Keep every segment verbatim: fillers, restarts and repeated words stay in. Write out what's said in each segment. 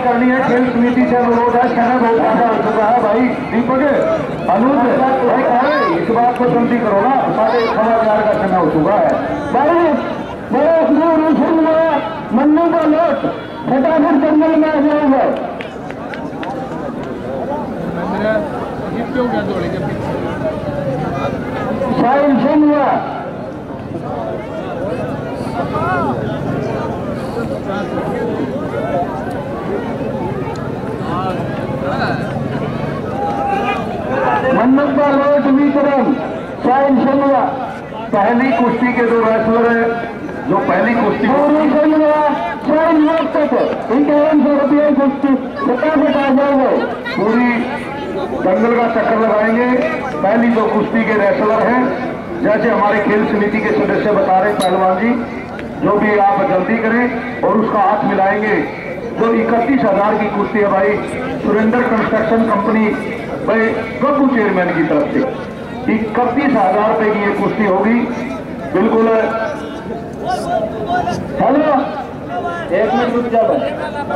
करनी है, खेल समिति से अनुरोध है, समय बहुत ज्यादा हो चुका है भाई। दीपक अनुज भाई कह रहे इस बात को जल्दी करो ना, साढ़े सवा चार का समय हो चुका है भाई। मन्नू का लोट फटाफट जंगल में आ जाएगा। साहिल सिंह मन्नत का लोट विक्रम साहिल सिंह। पहली कुश्ती के दो रेसलर है जो पहली कुश्ती इक्यावन सौ रुपये कुश्ती फटाफट आ जाएंगे, पूरी दंगल का चक्कर लगाएंगे। पहली दो कुश्ती के रेसलर हैं, जैसे हमारे खेल समिति के सदस्य बता रहे पहलवान जी, जो भी आप जल्दी करें और उसका हाथ मिलाएंगे। जो इकतीस हजार की कुश्ती है भाई, सुरेंद्र कंस्ट्रक्शन कंपनी भाई गप्पू चेयरमैन की तरफ से इकतीस हजार रुपए की ये कुश्ती होगी। बिल्कुल हेलो एक मिनट रुक जा भाई,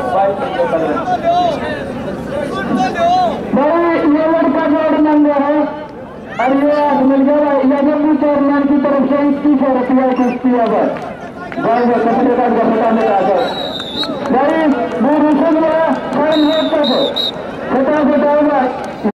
ये लड़का जोड़ मंगा है और ये आज मिल गया। ये गप्पू चेयरमैन की तरफ से इक्कीस सौ रुपया कुश्ती है भाई, कपड़े का फटाने का भाई।